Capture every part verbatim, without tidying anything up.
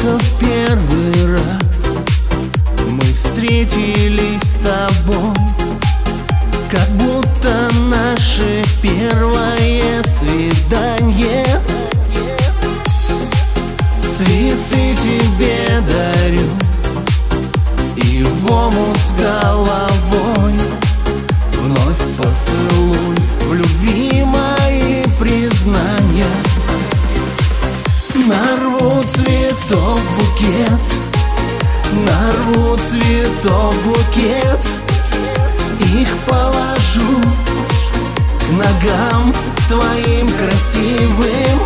будто в первый раз мы встретились с тобой, как будто наше первое свидание. Цветы тебе дарю и в омут с головой. Вновь поцелуй, в любви мои признания. Нарву цветов букет, нарву цветов букет, их положу к ногам твоим красивым.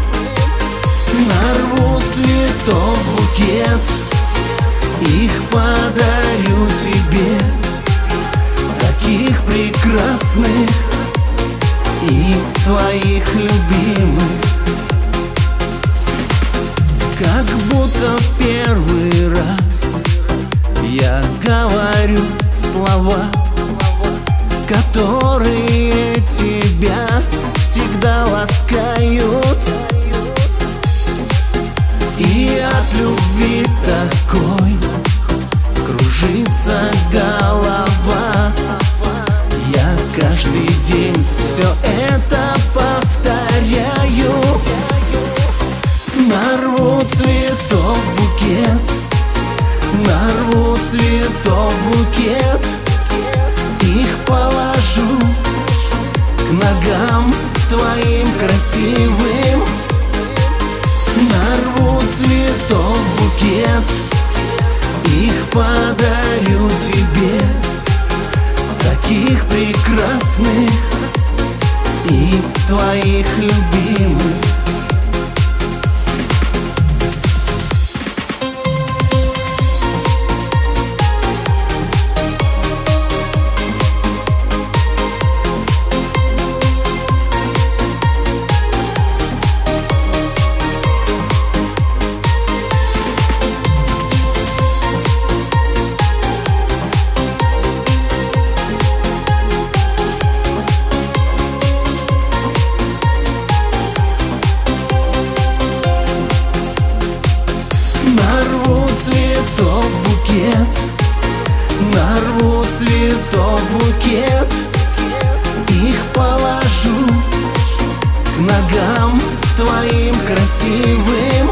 Нарву цветов букет, их подарю тебе, таких прекрасных и твоих любимых. Как будто в первый раз я говорю слова, которые тебя всегда ласкают. И от любви такой кружится голова. Я каждый день все это повторяю. Нарву цветов букет, нарву цветов букет, их положу к ногам твоим красивым. Нарву цветов букет, их подарю тебе, таких прекрасных и твоих любимых. Нарву цветов букет, нарву цветов букет, их положу к ногам твоим красивым.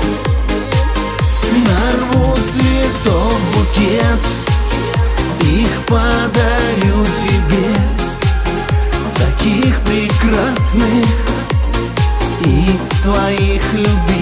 Нарву цветов букет, их подарю тебе, таких прекрасных и твоих любимых.